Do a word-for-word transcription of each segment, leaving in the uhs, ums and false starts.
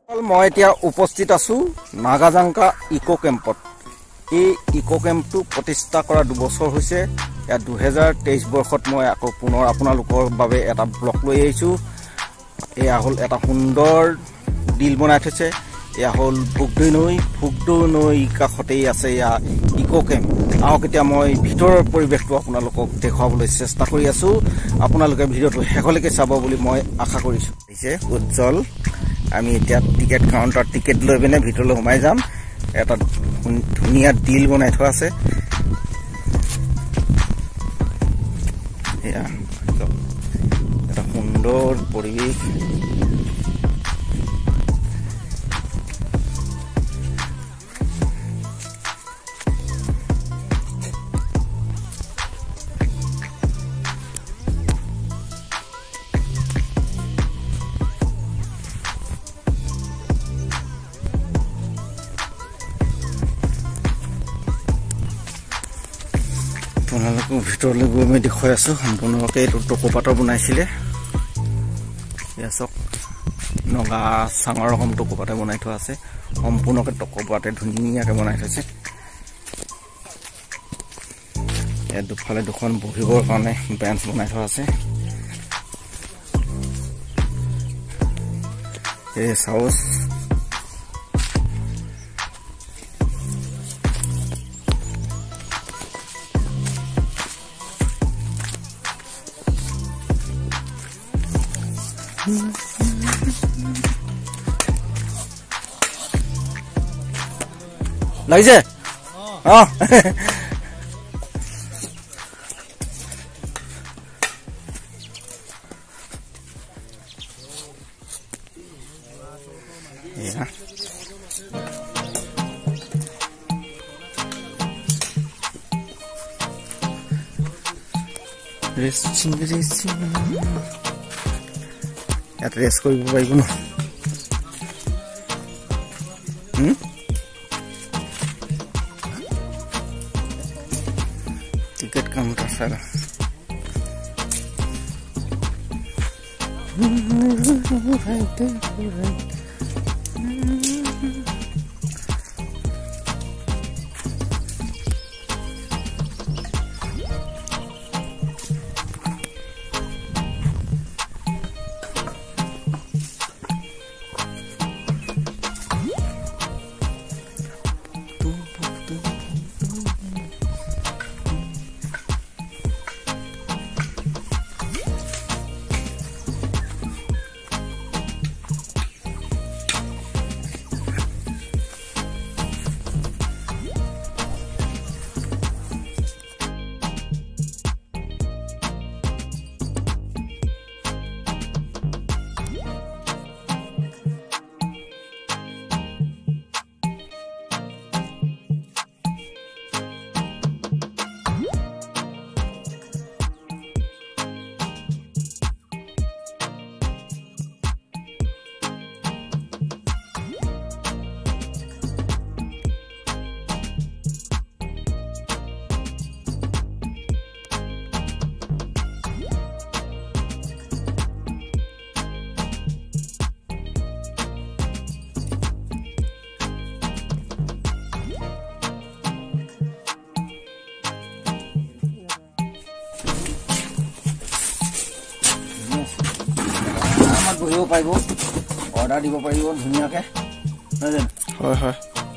মই এতিয়া উপস্থিত আছো নাগাজাঙ্কা ইকো ক্যাম্পত। এই ইকো ক্যাম্পটো প্ৰতিষ্ঠা কৰা দুবছৰ হৈছে। या দুই হাজাৰ তেইছ বৰ্ষত মই আকৌ পুনৰ আপোনালোকৰ বাবে এটা ব্লগ লৈ আহিছো। এয়া হল এটা সুন্দৰ ডিল বনাই থৈছে। এয়া হল ভুগদৈ নৈ ভুগদৈ নৈ কাষতেই আছে এয়া ইকো ক্যাম্প। আহক এতিয়া মই ভিতৰৰ পৰিৱেশটো আপোনালোকক দেখুৱাবলৈ চেষ্টা কৰি আছো। আপোনালোকে ভিডিঅ'টো শেষলৈকে চাব বুলি মই আশা কৰিছো। হৈছে উজ্জ্বল আমি এতিয়া টিকেট কাউন্টাৰ টিকেট লৈ পিনে ভিতৰলৈ সোমাই যাম। এটা ধুনীয়া ডিল বনাই থোৱা আছে। এয়া এটা সুন্দৰ পৰিৱেশ। আপোনালোকক ভিতৰলৈ গৈ মই দেখুৱাই আছো। সম্পূৰ্ণভাৱে এইটো টকোপাতৰ বনাইছিলে। এয়া চাওক নগা চাঙৰ ৰকম টকোপাতে বনাই থোৱা আছে। সম্পূৰ্ণকে টকোপাতে ধুনীয়াকে বনাই থৈছে। ইয়াত দুফালে দুখন বহিবৰ কাৰণে বেঞ্চ বনাই থোৱা আছে। ৰেষ্ট হাউচ লাগিছে অ এয়া ৰেচিং ৰেচিং ইয়াত ৰেষ্ট কৰিব পাৰিব ন। টিকেট কাউন্টাৰ চাই বহিব পাৰিব, অৰ্ডাৰ দিব পাৰিব ধুনীয়াকে। হয় হয়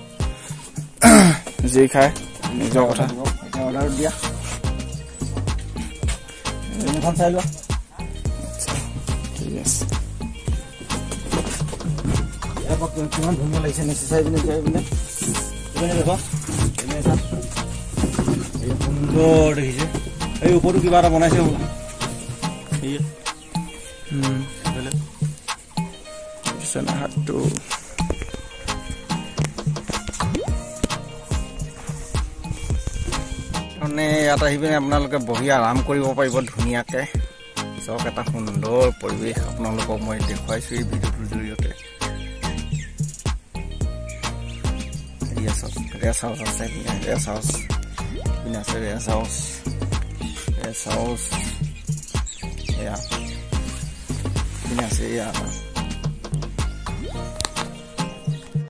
যি খাই নিজৰ কথা অৰ্ডাৰ দিয়া। এখন চাই লোৱা ঠিক আছে। কিমান ধুনীয়া লাগিছে নিশ্চয় চাই পিনে চাই পিনে দেখক সুন্দৰ দেখিছে। এই ওপৰতো কিবা এটা বনাইছে হ'বলা। হাতটো মানে ইয়াত আহি পিনে আপোনালোকে বহি আৰাম কৰিব পাৰিব ধুনীয়াকে। চাওক এটা সুন্দৰ পৰিৱেশ আপোনালোকক মই দেখুৱাইছো এই ভিডিঅ'টোৰ জৰিয়তে। ৰেষ্ট হাউচ আছে, ৰেষ্ট হাউচ আছে, ৰেষ্ট হাউচ ৰেষ্ট হাউচ এয়া আছে এয়া